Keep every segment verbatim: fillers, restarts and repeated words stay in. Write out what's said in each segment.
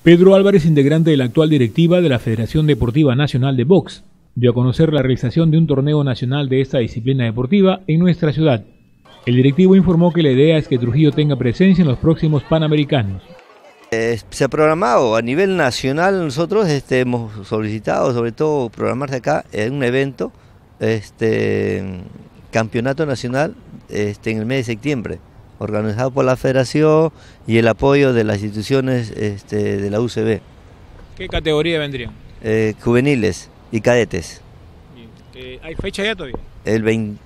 Pedro Álvarez, integrante de la actual directiva de la Federación Deportiva Nacional de Box, dio a conocer la realización de un torneo nacional de esta disciplina deportiva en nuestra ciudad. El directivo informó que la idea es que Trujillo tenga presencia en los próximos Panamericanos. Eh, se ha programado a nivel nacional, nosotros este, hemos solicitado sobre todo programarse acá en un evento, este, campeonato nacional este, en el mes de septiembre, organizado por la Federación y el apoyo de las instituciones este, de la U C B. ¿Qué categoría vendrían? Eh, juveniles y cadetes. Eh, ¿Hay fecha ya todavía? El veinte,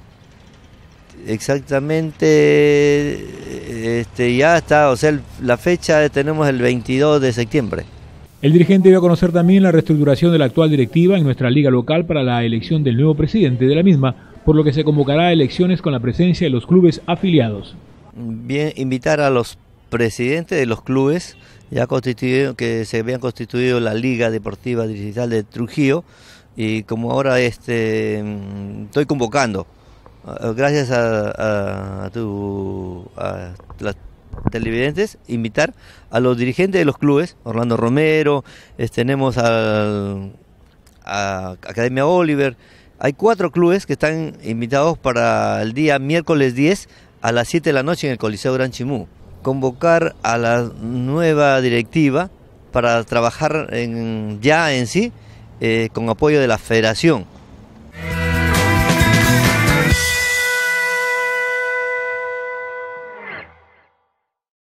exactamente, este, ya está, o sea, el, la fecha tenemos el veintidós de septiembre. El dirigente dio a conocer también la reestructuración de la actual directiva en nuestra liga local para la elección del nuevo presidente de la misma, por lo que se convocará a elecciones con la presencia de los clubes afiliados. Bien, invitar a los presidentes de los clubes ya constituido, que se habían constituido la Liga Deportiva Digital de Trujillo, y como ahora este, estoy convocando, gracias a, a, a, tu, a las televidentes, invitar a los dirigentes de los clubes, Orlando Romero, este, tenemos al, a Academia Oliver. Hay cuatro clubes que están invitados para el día miércoles diez a las siete de la noche en el Coliseo Gran Chimú. Convocar a la nueva directiva para trabajar en, ya en sí eh, con apoyo de la Federación.